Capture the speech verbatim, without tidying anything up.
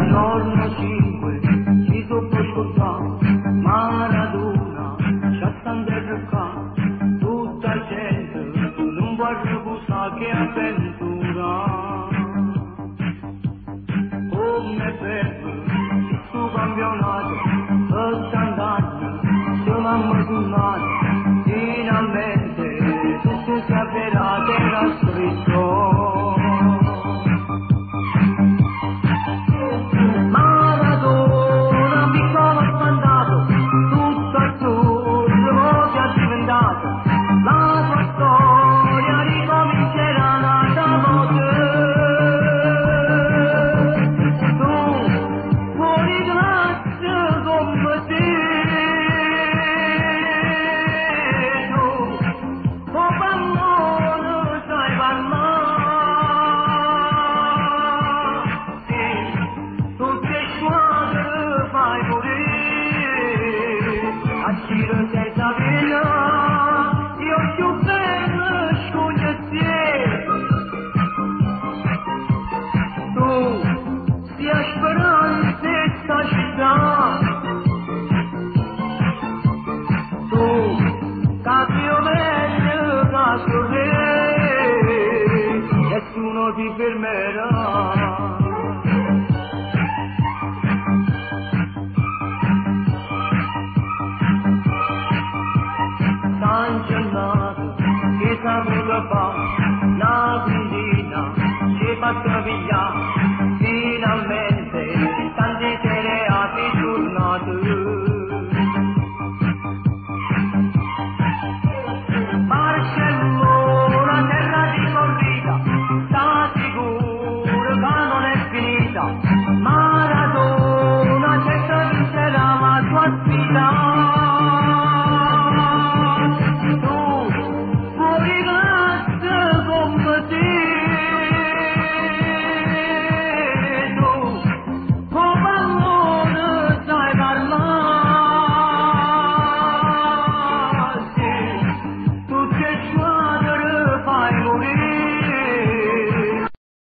giorno cinque ci sono ascoltato Maradona, Sciattandere qua, tutta gente non può ricusare che avventura. Come per questo campionato, ottanta anni, siamo ammazzati, finalmente tutto si avverrà che era scritto. Maradona, piccolo spandato, tutto azzurro che ha diventato, la sua storia ricomincerà da voce. Tu, fuori classe come te, tu, oh bambino, sai parlare. Giro senza via, io più bello scoglie te. Tu, sia sperato.